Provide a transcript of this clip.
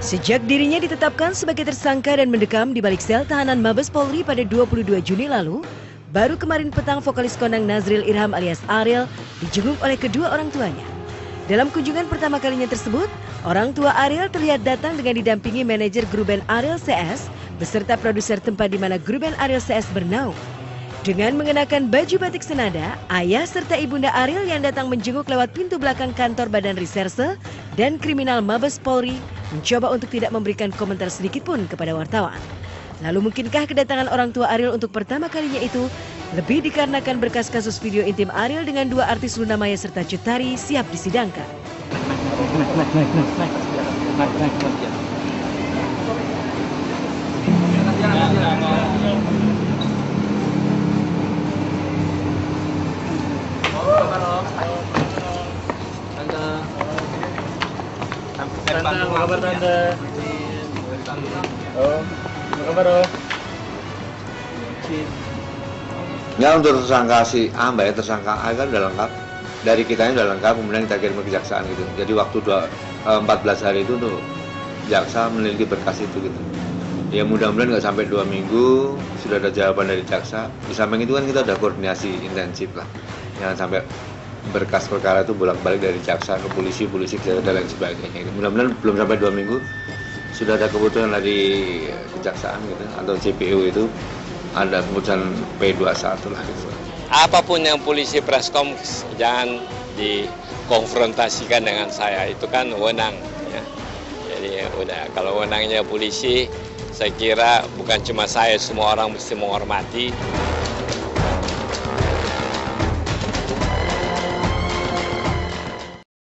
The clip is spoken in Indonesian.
Sejak dirinya ditetapkan sebagai tersangka dan mendekam di balik sel tahanan Mabes Polri pada 22 Juni lalu, baru kemarin petang vokalis kondang Nazril Irham alias Ariel dijenguk oleh kedua orang tuanya. Dalam kunjungan pertama kalinya tersebut, orang tua Ariel terlihat datang dengan didampingi manajer grup band Ariel CS beserta produser tempat di mana grup band Ariel CS bernaung. Dengan mengenakan baju batik senada, ayah serta ibunda Ariel yang datang menjenguk lewat pintu belakang kantor Badan Reserse dan Kriminal Mabes Polri mencoba untuk tidak memberikan komentar sedikit pun kepada wartawan. Lalu mungkinkah kedatangan orang tua Ariel untuk pertama kalinya itu lebih dikarenakan berkas kasus video intim Ariel dengan dua artis Luna Maya serta Cut Tari siap disidangkan? Ya, untuk tersangka si A, Mbak ya, tersangka A kan udah lengkap. Dari kitanya udah lengkap, kemudian kita kirim ke kejaksaan gitu. Jadi waktu 14 hari itu untuk jaksa meneliti berkas itu gitu. Ya mudah-mudahan nggak sampai 2 minggu sudah ada jawaban dari jaksa. Di samping itu kan kita udah koordinasi intensif lah. Jangan sampai berkas perkara itu bolak-balik dari jaksa ke polisi dan lain sebagainya. Mudah-mudahan belum sampai 2 minggu sudah ada keputusan dari kejaksaan gitu atau JPU itu ada keputusan P21 lah gitu. Apapun yang polisi preskom jangan dikonfrontasikan dengan saya, itu kan wewenang ya. Jadi udah kalau wewenangnya polisi, saya kira bukan cuma saya, semua orang mesti menghormati.